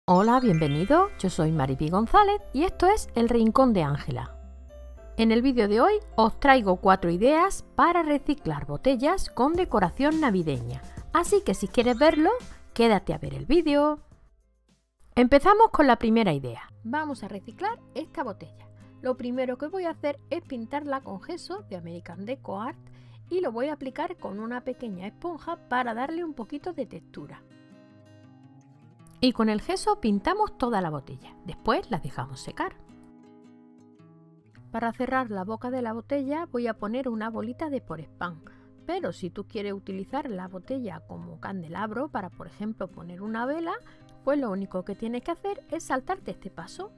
Hola, bienvenido, yo soy Mariby González y esto es El Rincón de Ángela. En el vídeo de hoy os traigo 4 ideas para reciclar botellas con decoración navideña, así que si quieres verlo, quédate a ver el vídeo. Empezamos con la primera idea. Vamos a reciclar esta botella. Lo primero que voy a hacer es pintarla con gesso de American Deco Art y lo voy a aplicar con una pequeña esponja para darle un poquito de textura. Y con el gesso pintamos toda la botella, después la dejamos secar. Para cerrar la boca de la botella voy a poner una bolita de Porespán, pero si tú quieres utilizar la botella como candelabro para, por ejemplo, poner una vela, pues lo único que tienes que hacer es saltarte este paso.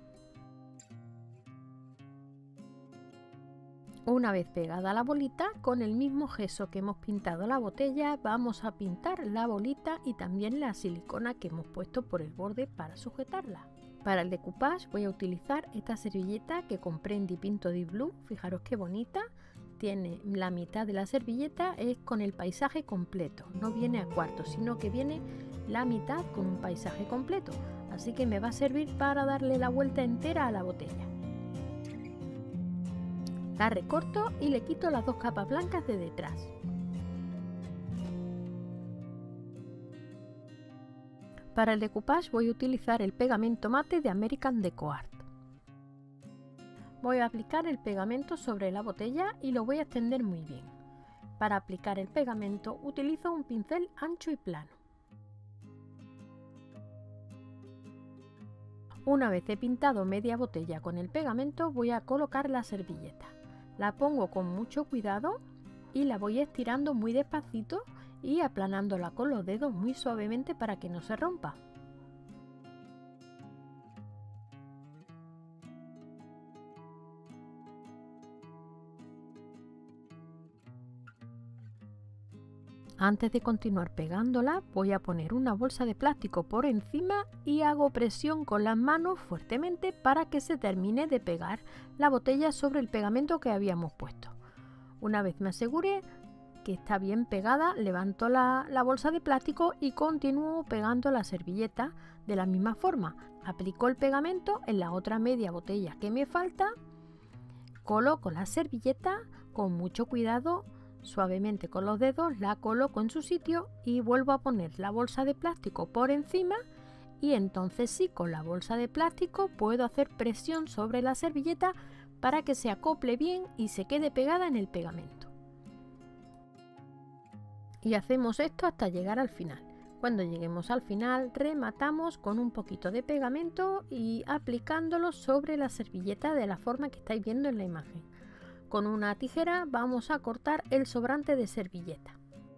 Una vez pegada la bolita, con el mismo gesso que hemos pintado la botella, vamos a pintar la bolita y también la silicona que hemos puesto por el borde para sujetarla. Para el decoupage voy a utilizar esta servilleta que compré en Dipinto Di Blu. Fijaros qué bonita. Tiene la mitad de la servilleta es con el paisaje completo, no viene a cuartos, sino que viene la mitad con un paisaje completo. Así que me va a servir para darle la vuelta entera a la botella. La recorto y le quito las 2 capas blancas de detrás. Para el decoupage voy a utilizar el pegamento mate de American Deco Art. Voy a aplicar el pegamento sobre la botella y lo voy a extender muy bien. Para aplicar el pegamento utilizo un pincel ancho y plano. Una vez he pintado media botella con el pegamento voy a colocar la servilleta. La pongo con mucho cuidado y la voy estirando muy despacito y aplanándola con los dedos muy suavemente para que no se rompa. Antes de continuar pegándola, voy a poner una bolsa de plástico por encima y hago presión con las manos fuertemente para que se termine de pegar la botella sobre el pegamento que habíamos puesto. Una vez me asegure que está bien pegada, levanto la bolsa de plástico y continúo pegando la servilleta de la misma forma. Aplico el pegamento en la otra media botella que me falta, coloco la servilleta con mucho cuidado. Suavemente con los dedos la coloco en su sitio y vuelvo a poner la bolsa de plástico por encima y entonces sí, con la bolsa de plástico puedo hacer presión sobre la servilleta para que se acople bien y se quede pegada en el pegamento. Y hacemos esto hasta llegar al final. Cuando lleguemos al final rematamos con un poquito de pegamento y aplicándolo sobre la servilleta de la forma que estáis viendo en la imagen. Con una tijera vamos a cortar el sobrante de servilleta.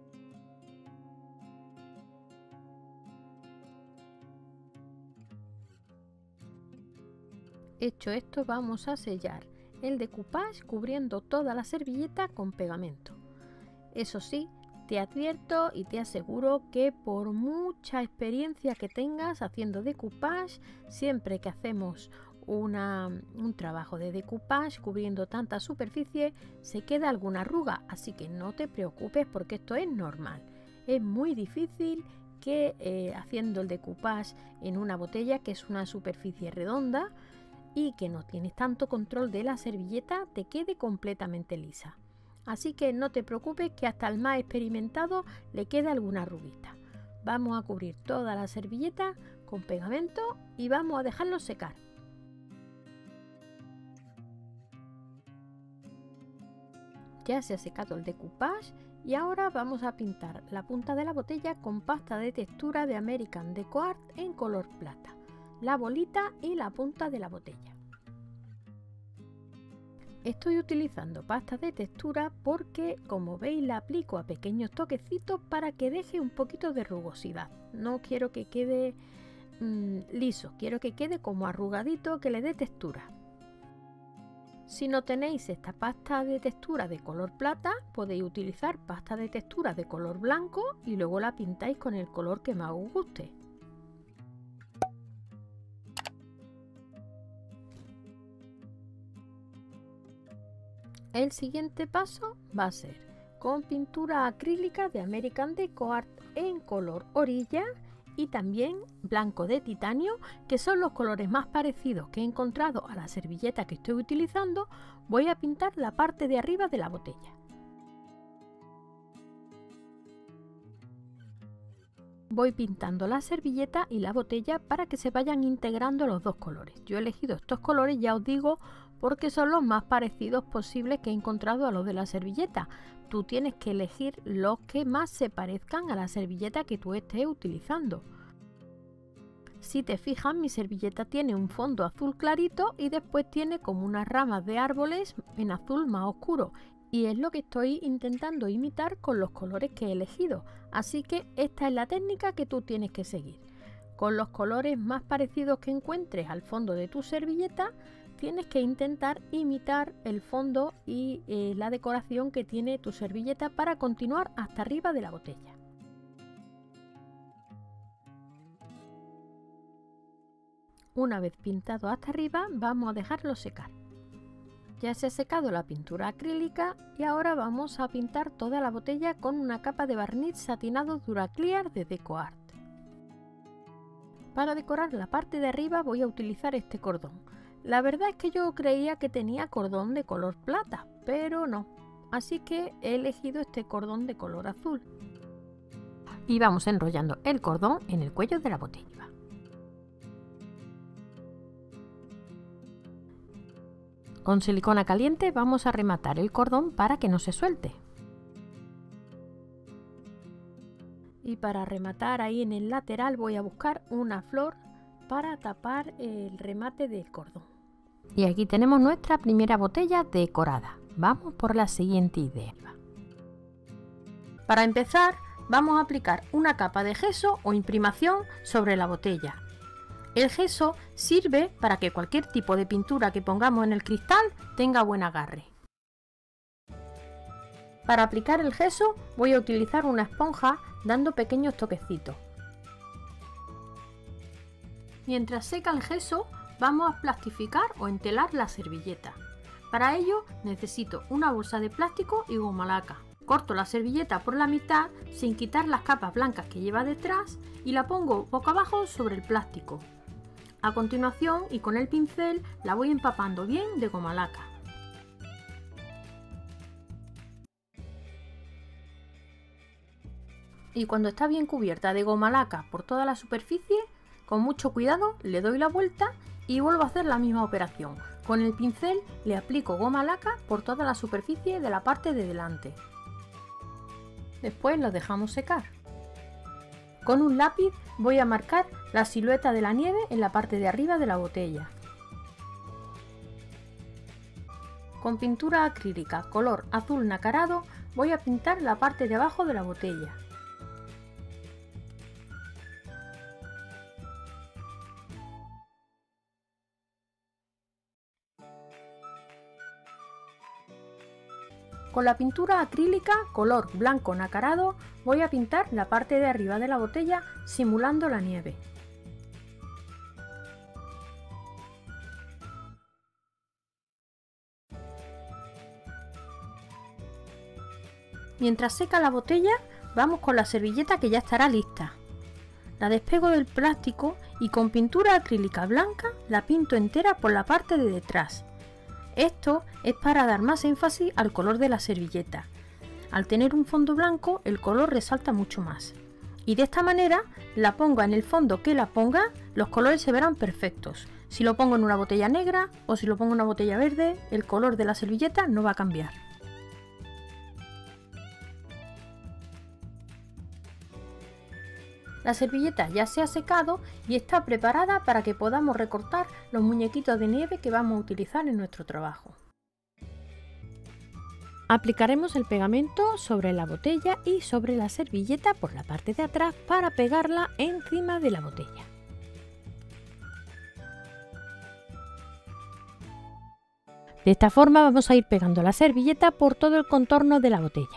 Hecho esto, vamos a sellar el decoupage cubriendo toda la servilleta con pegamento. Eso sí, te advierto y te aseguro que por mucha experiencia que tengas haciendo decoupage, siempre que hacemos un trabajo de decoupage cubriendo tanta superficie se queda alguna arruga, así que no te preocupes porque esto es normal. Es muy difícil que haciendo el decoupage en una botella que es una superficie redonda y que no tienes tanto control de la servilleta te quede completamente lisa. Así que no te preocupes que hasta el más experimentado le queda alguna arruguita. Vamos a cubrir toda la servilleta con pegamento y vamos a dejarlo secar. Ya se ha secado el decoupage y ahora vamos a pintar la punta de la botella con pasta de textura de American Deco Art en color plata, la bolita y la punta de la botella. Estoy utilizando pasta de textura porque, como veis, la aplico a pequeños toquecitos para que deje un poquito de rugosidad. No quiero que quede liso, quiero que quede como arrugadito, que le dé textura. Si no tenéis esta pasta de textura de color plata, podéis utilizar pasta de textura de color blanco y luego la pintáis con el color que más os guste. El siguiente paso va a ser con pintura acrílica de American Deco Art en color orilla y también blanco de titanio, que son los colores más parecidos que he encontrado a la servilleta que estoy utilizando, voy a pintar la parte de arriba de la botella. Voy pintando la servilleta y la botella para que se vayan integrando los dos colores. Yo he elegido estos colores, ya os digo, porque son los más parecidos posibles que he encontrado a los de la servilleta. Tú tienes que elegir los que más se parezcan a la servilleta que tú estés utilizando. Si te fijas, mi servilleta tiene un fondo azul clarito y después tiene como unas ramas de árboles en azul más oscuro. Y es lo que estoy intentando imitar con los colores que he elegido. Así que esta es la técnica que tú tienes que seguir. Con los colores más parecidos que encuentres al fondo de tu servilleta, tienes que intentar imitar el fondo y la decoración que tiene tu servilleta para continuar hasta arriba de la botella. Una vez pintado hasta arriba, vamos a dejarlo secar. Ya se ha secado la pintura acrílica y ahora vamos a pintar toda la botella con una capa de barniz satinado Duraclear de DecoArt. Para decorar la parte de arriba voy a utilizar este cordón. La verdad es que yo creía que tenía cordón de color plata, pero no. Así que he elegido este cordón de color azul. Y vamos enrollando el cordón en el cuello de la botella. Con silicona caliente vamos a rematar el cordón para que no se suelte. Y para rematar ahí en el lateral voy a buscar una flor para tapar el remate del cordón. Y aquí tenemos nuestra primera botella decorada. Vamos por la siguiente idea. Para empezar, vamos a aplicar una capa de gesso o imprimación sobre la botella. El gesso sirve para que cualquier tipo de pintura que pongamos en el cristal tenga buen agarre. Para aplicar el gesso voy a utilizar una esponja dando pequeños toquecitos. Mientras seca el gesso, vamos a plastificar o entelar la servilleta. Para ello necesito una bolsa de plástico y goma laca. Corto la servilleta por la mitad sin quitar las capas blancas que lleva detrás y la pongo boca abajo sobre el plástico. A continuación, y con el pincel, la voy empapando bien de goma laca. Y cuando está bien cubierta de goma laca por toda la superficie, con mucho cuidado le doy la vuelta y vuelvo a hacer la misma operación. Con el pincel le aplico goma laca por toda la superficie de la parte de delante. Después lo dejamos secar. Con un lápiz voy a marcar la silueta de la nieve en la parte de arriba de la botella. Con pintura acrílica color azul nacarado voy a pintar la parte de abajo de la botella. Con la pintura acrílica color blanco nacarado voy a pintar la parte de arriba de la botella simulando la nieve. Mientras seca la botella, vamos con la servilleta que ya estará lista. La despego del plástico y con pintura acrílica blanca la pinto entera por la parte de detrás. Esto es para dar más énfasis al color de la servilleta. Al tener un fondo blanco, el color resalta mucho más. Y de esta manera, la ponga en el fondo que la ponga, los colores se verán perfectos. Si lo pongo en una botella negra o si lo pongo en una botella verde, el color de la servilleta no va a cambiar. La servilleta ya se ha secado y está preparada para que podamos recortar los muñequitos de nieve que vamos a utilizar en nuestro trabajo. Aplicaremos el pegamento sobre la botella y sobre la servilleta por la parte de atrás para pegarla encima de la botella. De esta forma vamos a ir pegando la servilleta por todo el contorno de la botella.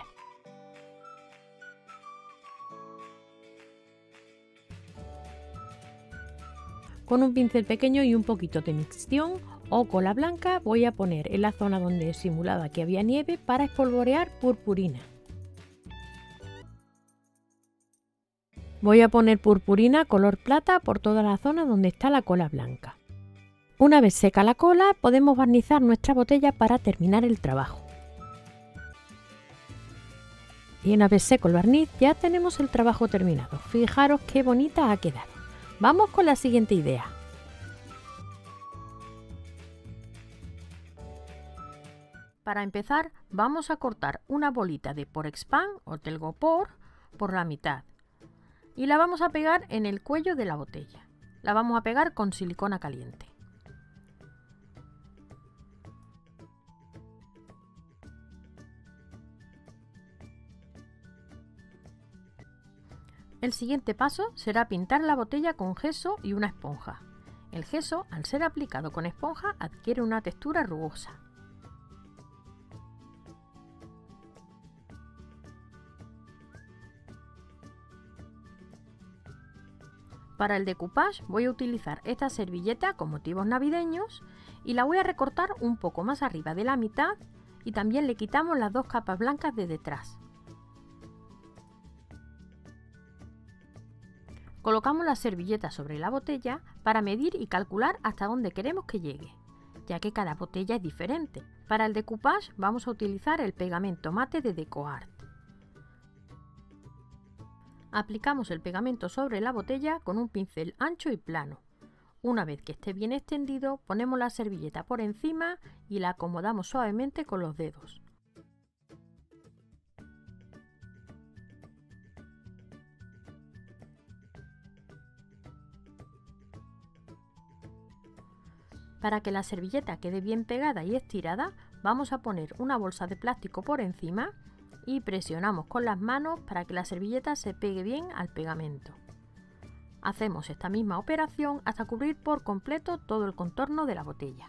Con un pincel pequeño y un poquito de mixtión o cola blanca voy a poner en la zona donde simulaba que había nieve para espolvorear purpurina. Voy a poner purpurina color plata por toda la zona donde está la cola blanca. Una vez seca la cola, podemos barnizar nuestra botella para terminar el trabajo. Y una vez seco el barniz, ya tenemos el trabajo terminado. Fijaros qué bonita ha quedado. Vamos con la siguiente idea. Para empezar, vamos a cortar una bolita de Porexpan o Telgopor por la mitad y la vamos a pegar en el cuello de la botella. La vamos a pegar con silicona caliente. El siguiente paso será pintar la botella con gesso y una esponja. El gesso, al ser aplicado con esponja, adquiere una textura rugosa. Para el decoupage voy a utilizar esta servilleta con motivos navideños y la voy a recortar un poco más arriba de la mitad y también le quitamos las dos capas blancas de detrás. Colocamos la servilleta sobre la botella para medir y calcular hasta dónde queremos que llegue, ya que cada botella es diferente. Para el decoupage vamos a utilizar el pegamento mate de DecoArt. Aplicamos el pegamento sobre la botella con un pincel ancho y plano. Una vez que esté bien extendido, ponemos la servilleta por encima y la acomodamos suavemente con los dedos. Para que la servilleta quede bien pegada y estirada, vamos a poner una bolsa de plástico por encima y presionamos con las manos para que la servilleta se pegue bien al pegamento. Hacemos esta misma operación hasta cubrir por completo todo el contorno de la botella.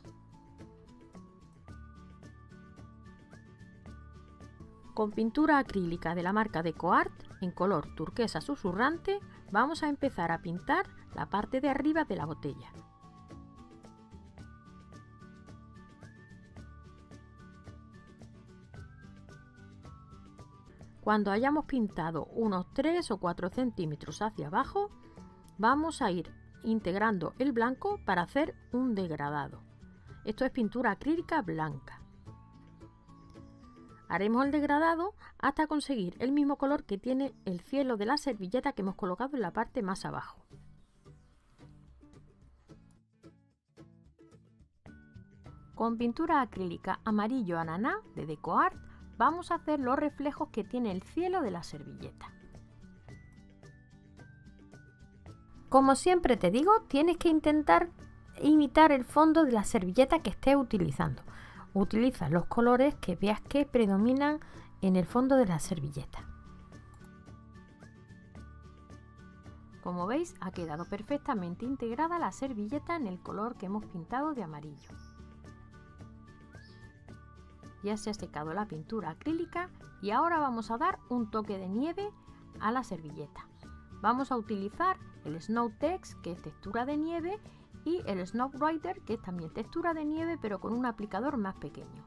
Con pintura acrílica de la marca DecoArt en color turquesa susurrante vamos a empezar a pintar la parte de arriba de la botella. Cuando hayamos pintado unos 3 o 4 centímetros hacia abajo, vamos a ir integrando el blanco para hacer un degradado. Esto es pintura acrílica blanca. Haremos el degradado hasta conseguir el mismo color que tiene el cielo de la servilleta que hemos colocado en la parte más abajo. Con pintura acrílica amarillo ananá de DecoArt vamos a hacer los reflejos que tiene el cielo de la servilleta. Como siempre te digo, tienes que intentar imitar el fondo de la servilleta que estés utilizando. Utiliza los colores que veas que predominan en el fondo de la servilleta. Como veis, ha quedado perfectamente integrada la servilleta en el color que hemos pintado de amarillo. Ya se ha secado la pintura acrílica y ahora vamos a dar un toque de nieve a la servilleta. Vamos a utilizar el Snow Tex, que es textura de nieve, y el Snow Glitter, que es también textura de nieve pero con un aplicador más pequeño.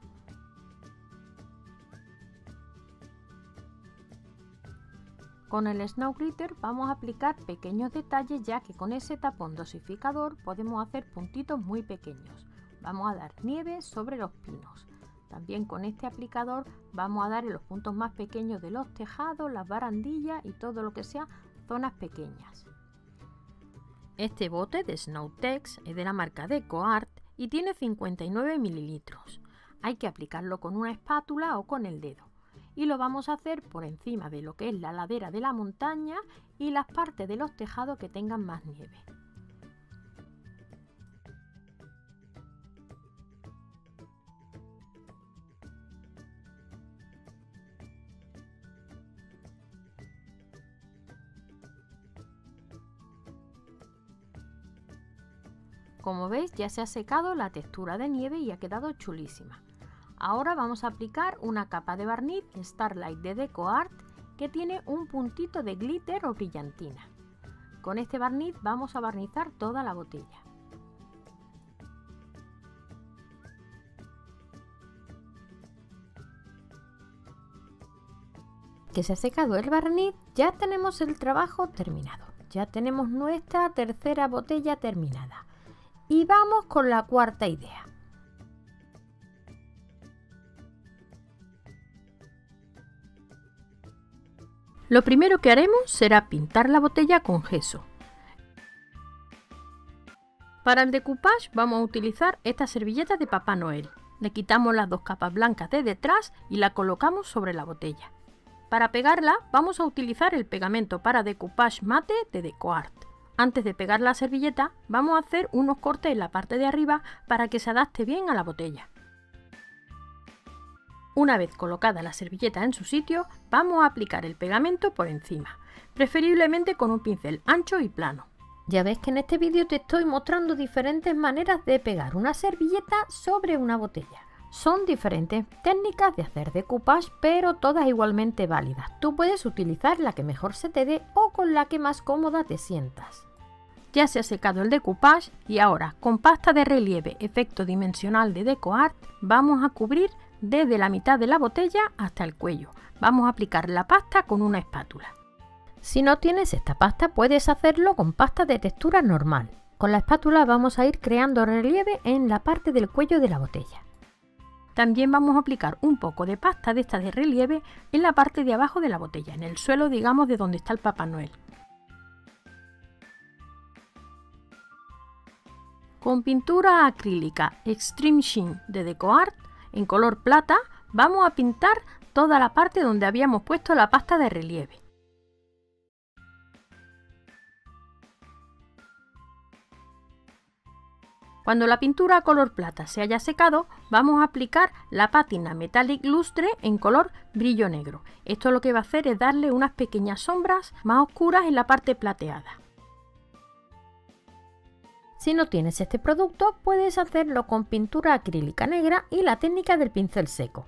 Con el Snow Glitter vamos a aplicar pequeños detalles, ya que con ese tapón dosificador podemos hacer puntitos muy pequeños. Vamos a dar nieve sobre los pinos. También con este aplicador vamos a dar en los puntos más pequeños de los tejados, las barandillas y todo lo que sea zonas pequeñas. Este bote de Snow Tex es de la marca DecoArt y tiene 59 mililitros. Hay que aplicarlo con una espátula o con el dedo. Y lo vamos a hacer por encima de lo que es la ladera de la montaña y las partes de los tejados que tengan más nieve. Como veis, ya se ha secado la textura de nieve y ha quedado chulísima. Ahora vamos a aplicar una capa de barniz Starlight de DecoArt que tiene un puntito de glitter o brillantina. Con este barniz vamos a barnizar toda la botella. que se ha secado el barniz, ya tenemos el trabajo terminado. Ya tenemos nuestra tercera botella terminada. Y vamos con la cuarta idea. Lo primero que haremos será pintar la botella con gesso. Para el decoupage vamos a utilizar esta servilleta de Papá Noel. Le quitamos las dos capas blancas de detrás y la colocamos sobre la botella. Para pegarla vamos a utilizar el pegamento para decoupage mate de DecoArt. Antes de pegar la servilleta vamos a hacer unos cortes en la parte de arriba para que se adapte bien a la botella. Una vez colocada la servilleta en su sitio, vamos a aplicar el pegamento por encima, preferiblemente con un pincel ancho y plano. Ya ves que en este vídeo te estoy mostrando diferentes maneras de pegar una servilleta sobre una botella. Son diferentes técnicas de hacer decoupage, pero todas igualmente válidas. Tú puedes utilizar la que mejor se te dé o con la que más cómoda te sientas. Ya se ha secado el decoupage y ahora con pasta de relieve efecto dimensional de DecoArt vamos a cubrir desde la mitad de la botella hasta el cuello. Vamos a aplicar la pasta con una espátula. Si no tienes esta pasta puedes hacerlo con pasta de textura normal. Con la espátula vamos a ir creando relieve en la parte del cuello de la botella. También vamos a aplicar un poco de pasta de esta de relieve en la parte de abajo de la botella, en el suelo, digamos, de donde está el Papá Noel. Con pintura acrílica Extreme Sheen de DecoArt en color plata vamos a pintar toda la parte donde habíamos puesto la pasta de relieve. Cuando la pintura a color plata se haya secado, vamos a aplicar la pátina Metallic Lustre en color brillo negro. Esto lo que va a hacer es darle unas pequeñas sombras más oscuras en la parte plateada. Si no tienes este producto, puedes hacerlo con pintura acrílica negra y la técnica del pincel seco.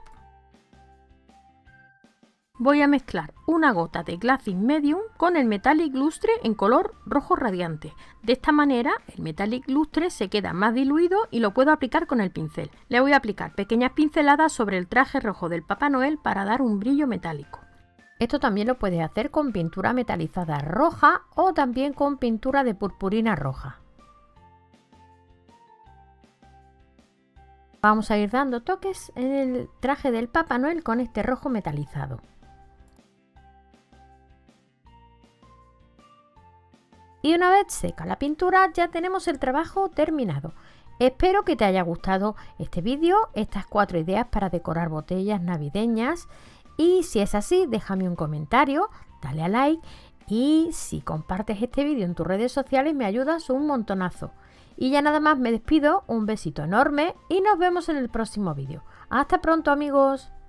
Voy a mezclar una gota de Glazing Medium con el Metallic Lustre en color rojo radiante. De esta manera el Metallic Lustre se queda más diluido y lo puedo aplicar con el pincel. Le voy a aplicar pequeñas pinceladas sobre el traje rojo del Papá Noel para dar un brillo metálico. Esto también lo puedes hacer con pintura metalizada roja o también con pintura de purpurina roja. Vamos a ir dando toques en el traje del Papá Noel con este rojo metalizado. Y una vez seca la pintura ya tenemos el trabajo terminado. Espero que te haya gustado este vídeo, estas 4 ideas para decorar botellas navideñas. Y si es así, déjame un comentario, dale a like y si compartes este vídeo en tus redes sociales me ayudas un montonazo. Y ya nada más me despido, un besito enorme y nos vemos en el próximo vídeo. ¡Hasta pronto, amigos!